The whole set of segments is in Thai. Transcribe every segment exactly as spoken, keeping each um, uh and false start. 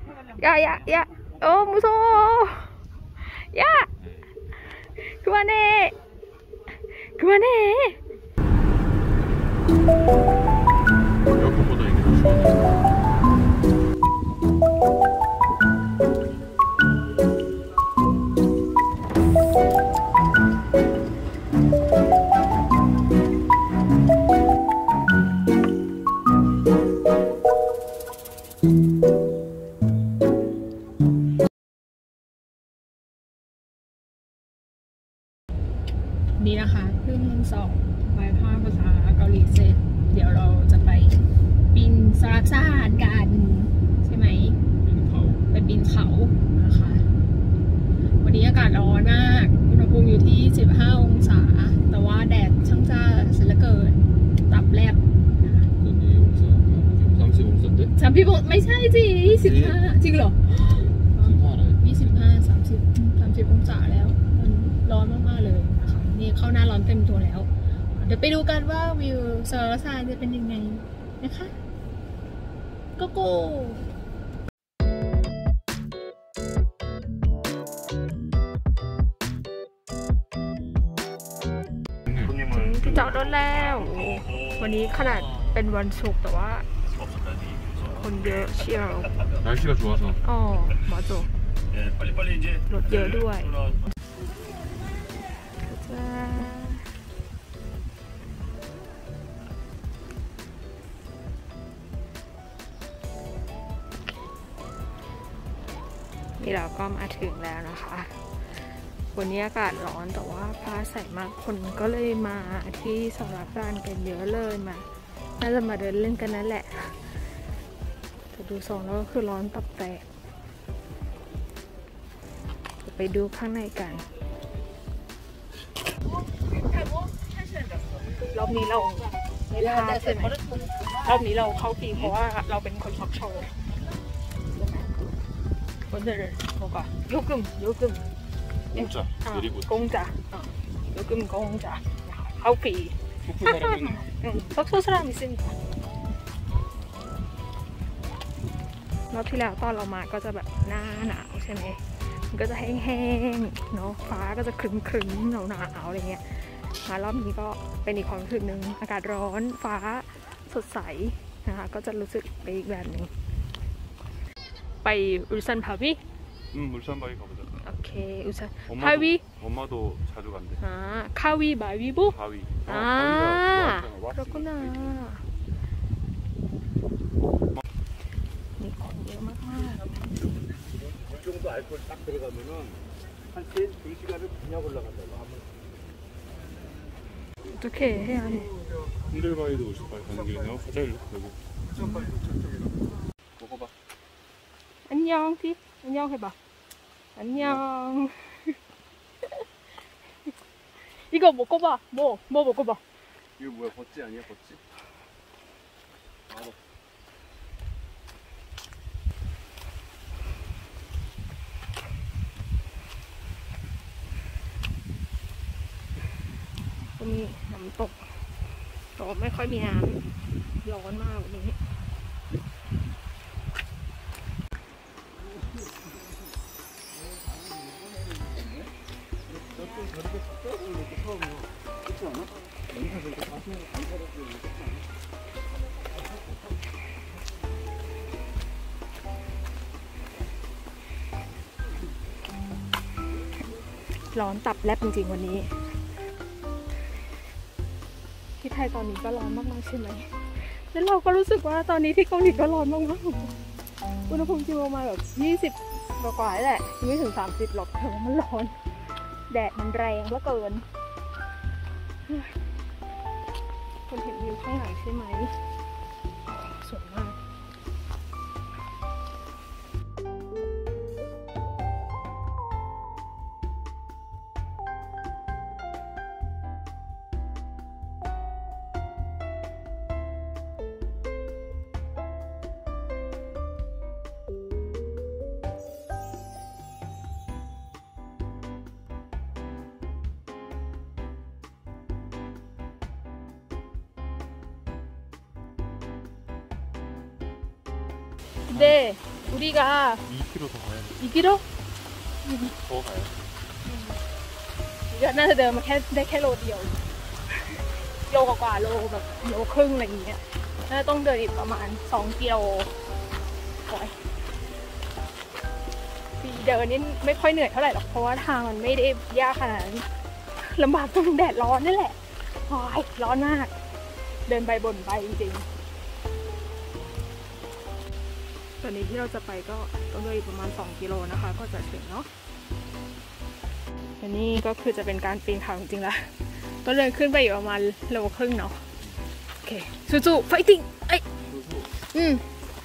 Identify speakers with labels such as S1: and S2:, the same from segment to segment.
S1: 야야 야. 어 무서워. 야. 그만해. 그만해.
S2: 에어컨보다 이게 더 시원해.
S1: นี่นะคะเพิ่งสอบใบภาคภาษาเกาหลีเสร็จเดี๋ยวเราจะไปปีนสลักซานกันใช่ไหมไปปีนเขานะคะวันนี้อากาศร้อนมากอุณหภูมิอยู่ที่สิบห้าองศาแต่ว่าแดดช่างจ้าเสียเหลือเกินตับแลบนะคะ
S2: สามสิบองศาเด็ด
S1: สามสิบไม่ใช่สิยี่สิบห้าจริงเหรอยี่สิบห้าสามสิบสามสิบองศาแล้วมันร้อนมากๆเลยนะคะนี่เข้าหน้าร้อนเต็มตัวแล้วเดี๋ยวไปดูกันว่าวิวสลักซานจะเป็นยังไงนะคะโกโก้ที่จอดรถแล้ววันนี้ขนาดเป็นวันศุกร์แต่ว่าคนเยอะเชียว
S2: 날씨가 좋아서
S1: อ๋อมาจรถเยอะด้วยนี่เราก็มาถึงแล้วนะคะวันนี้อากาศร้อนแต่ว่าฟ้าใสมากคนก็เลยมาที่สลักซานกันเยอะเลยมาน่าจะมาเดินเล่นกันนั่นแหละแต่ดูทรงแล้วก็คือร้อนตับแตกไปดูข้างในกันรอบนี้เราไม่พลาดใช่ไหมรอบนี้เราเข้าฟรีเพราะว่าเราเป็นคนช็อปโชว์คนเดินโอ้ก็โยกึมโยกึม
S2: 공짜 내리고
S1: 공짜 요금 공짜เข้าฟรี석소 사람 있으니까รอบที่แล้วตอนเรามาก็จะแบบหน้าหนาวใช่ไหมมันก็จะแห้งๆเนาะฟ้าก็จะครึ้มๆหนาวๆอะไรเงี้ยมารอบนี้ก็เป็นอีกความรู้สึกหนึ่งอากาศร้อนฟ้าสดใสนะคะก็จะรู้สึกไปอีกแบบหนึ่งไปอุลซันพาวี
S2: 응 울산 바위 가보자
S1: โอเคอุลซัน
S2: 엄마도,
S1: พาวี
S2: 엄마도 자주 간대
S1: 아 카위 마위보
S2: 바위 어,
S1: 아 그렇구나 이 건 막
S3: 이 정도 알코올 딱 들어가면은 한 세 시간을 그냥 올라간다고 하면
S1: 어떻게 해야 해?
S2: 흔들바위도 오십 바위 가는 길이네요. 가자 일로 여기. 먹어봐.
S1: 안녕 티 안녕 해봐. 안녕. 이거 먹어봐. 뭐 뭐 먹어봐.
S2: 이거 뭐야 버찌 아니야 버찌? 알아.
S1: มีน้ำตกแต่ไม่ค่อยมีน้ำร้อนมากวันนี้ร้อนตับแลบจริงๆวันนี้ที่ไทยตอนนี้ก็ร้อนมากๆใช่ไหมแล้วเราก็รู้สึกว่าตอนนี้ที่เกาหลีก็ร้อนมากๆอุณหภูมิจริงประมาณแบบยี่สิบกว่าๆแหละไม่ถึงสามสิบหรอกแต่ว่ามันร้อนแดดมันแรงเหลือเกินคนเห็นวิวข้างหลังใช่ไหมสวยมาก근데 우리가
S2: 이 킬로미터 더 가야 돼.
S1: 이 킬로미터?
S2: 더 가야 돼.
S1: เดี๋ยวน่าจะเดินมาแค่ได้แค่โลเดียวโลกว่าโลแบบโลครึ่งอะไรอย่างเงี้ยน่าต้องเดินอีกประมาณสองกิโลโอ้ยที่เดินนี่ไม่ค่อยเหนื่อยเท่าไหร่หรอกเพราะว่าทางมันไม่ได้ยากขนาดนั้นลำบากตรงแดดร้อนนี่แหละโอ้ยร้อนมากเดินไปบ่นไปจริงๆตอนนี้ที่เราจะไปก็ต้องเดินอีกประมาณสองกิโลนะคะก็จะถึงเนาะอันนี้ก็คือจะเป็นการปีนเขาจริงๆแล้วก็เดินขึ้นไปอยู่ประมาณโลครึ่งเนาะโอเคสู้ๆไฟติ้งไอ้อืม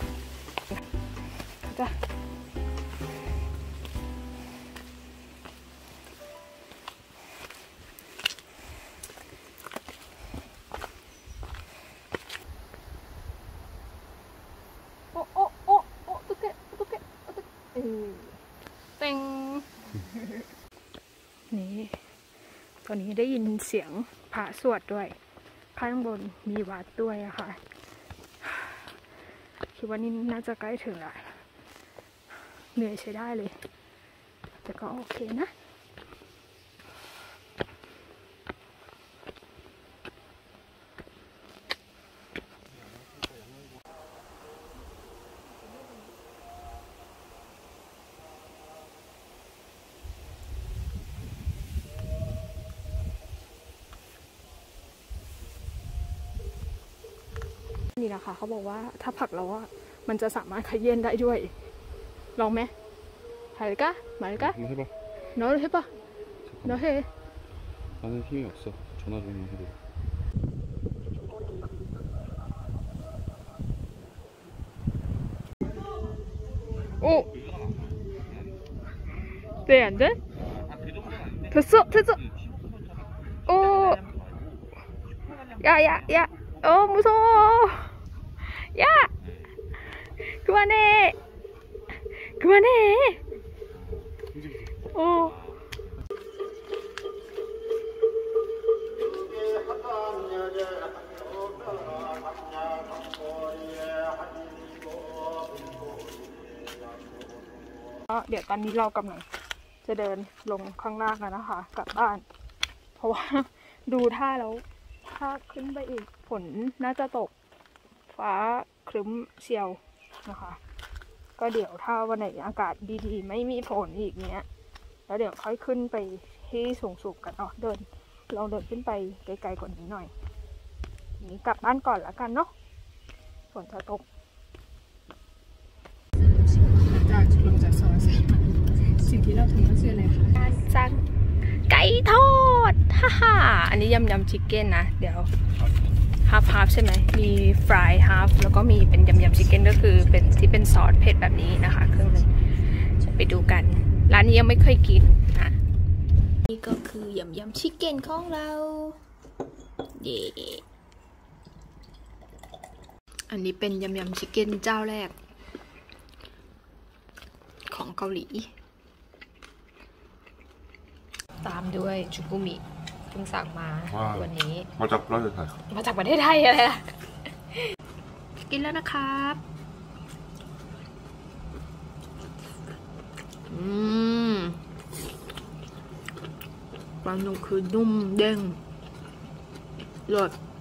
S1: จ้ะโอ้โอ้โอ้โอ้ตุ๊กแกตุ๊กแกตุ๊กแกเต็งนี่ตอนนี้ได้ยินเสียงพระสวดด้วยข้างบนมีวัดด้วยอะค่ะคิดว่านี่น่าจะใกล้ถึงละเหนื่อยใช้ได้เลยแต่ก็โอเคนะนี่นะคะเขาบอกว่าถ้าผักแล้วอ่ะมันจะสามารถขยี้ได้ด้วยลองไหม할까 말까
S2: 한번 해봐.
S1: 너 해봐 너 해
S2: 나는 힘이 없어. 전화 좀 해도.
S1: 오! 네, 안 돼? 됐어, 됐어! 오! 야, 야, 야! 어, 무서워! 야! 그만해! 그만해! 어.เดี๋ยวตอนนี้เรากำลังจะเดินลงข้างล่างกันนะคะกลับบ้านเพราะว่าดูท่าแล้วถ้าขึ้นไปอีกฝนน่าจะตกฟ้าครึ้มเชียวนะคะก็เดี๋ยวถ้าวันไหนอากาศดีๆไม่มีฝนอีกเนี้ยแล้วเดี๋ยวค่อยขึ้นไปที่สูงๆกันเนาะเดินลองเดินขึ้นไปไกลๆกว่านี้หน่อยนี้กลับบ้านก่อนแล้วกันเนาะฝนจะตกจากลงจากซอยสิ่งที่เราทำก็คืออะไรคะการสั่งไก่ทอดฮ่าฮ่าอันนี้ยำยำชิคเก้นนะเดี๋ยวฮาฟฮาฟใช่ไหมมีฟรายฮาฟแล้วก็มีเป็นยำยำชิคเก้นก็คือเป็นที่เป็นซอสเผ็ดแบบนี้นะคะเครื่องนึงไปดูกันร้านนี้ยังไม่เคยกินนะนี่ก็คือยำยำชิคเก้นของเราเย่อันนี้เป็นยำยำชิคเก้นเจ้าแรกของเกาหลีตามด้วยจูกุมิเพิ่งสั่งมาวันนี้
S2: มาจากประเทศไทย
S1: มาจากประเทศไทยอะไรล่ะกินแล้วนะครับอืมปลาหนุ่มคือนุ่มเด้งรส